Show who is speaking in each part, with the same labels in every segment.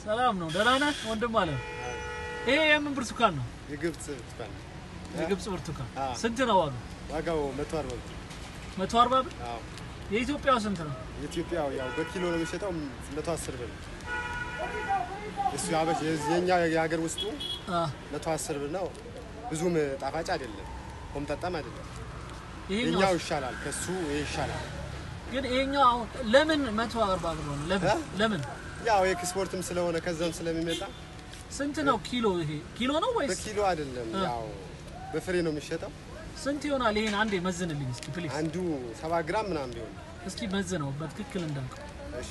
Speaker 1: ሰላም ነው ደህና ነህ ወንድም አለ ይሄ የምን ብርቱካን ነው
Speaker 2: የግብጽ ብርቱካን
Speaker 1: የግብጽ ብርቱካን ስንት ነው
Speaker 2: ዋጋው 140 ብር
Speaker 1: 140 ብር
Speaker 2: አዎ
Speaker 1: የኢትዮጵያው ስንት ነው
Speaker 2: የኢትዮጵያው ያው በኪሎ ነው የሚሸጠው 110 ብር እሱ ያበሽ የኛ የሀገር ውስጡ 110 ብር ነው ብዙም ጣፋጭ አይደለም ቆምጣጣም አይደለም ይሄኛው ይሻላል ከሱ ይሻላል
Speaker 1: ግን ይሄኛው ለምን 140 ብር ነው ለምን
Speaker 2: ያው ኤክስፖርትም ስለሆነ ከዛም ስለሚመጣ
Speaker 1: ስንት ነው ኪሎ ይሄ ኪሎ ነው ወይስ
Speaker 2: በኪሎ አይደለም ያው በፍሬ ነው የሚሸጠው
Speaker 1: ስንት ይሆናል ይሄን አንዴ መዝንልኝ እስኪ ፕሊዝ
Speaker 2: አንዱ 7 ግራም ምናምን ቢሆን
Speaker 1: እስኪ መዝነው በትክክል እንዳልኩ
Speaker 2: እሺ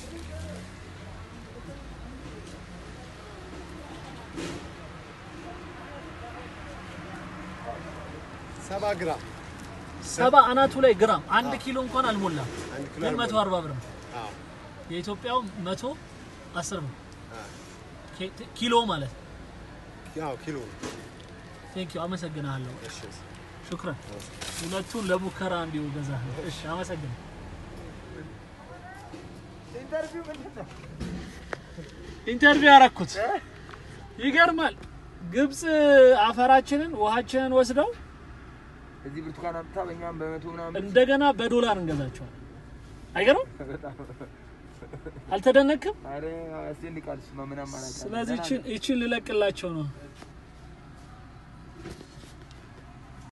Speaker 2: 7 ግራም
Speaker 1: 7 አናቱ ላይ ግራም 1 ኪሎ እንኳን አልሞላም 140 ብር ነው
Speaker 2: አዎ
Speaker 1: የኢትዮጵያው 110 ብር ኪሎ ማለት
Speaker 2: ያው ኪሎ
Speaker 1: ቴንክ ዩ አመሰግናለሁ
Speaker 2: እሺ
Speaker 1: شكرا ሁለቱን ለሙከራ እንዲው ገዛ እሺ አመሰግናለሁ ኢንተርቪው አረኩት ይገርማል ግብጽ አፈራችንን ውሃችንን ወስደው
Speaker 3: እዚህ ብርቱካን አጥታ በእኛም በመቶ ምናምን
Speaker 1: እንደገና በዶላር እንገዛቸው አይገርም አልተደነከም
Speaker 3: አረ አስደንቃል ስማ ምናምን ማለት
Speaker 1: ስለዚህ እቺን ልለቅላቸው ነው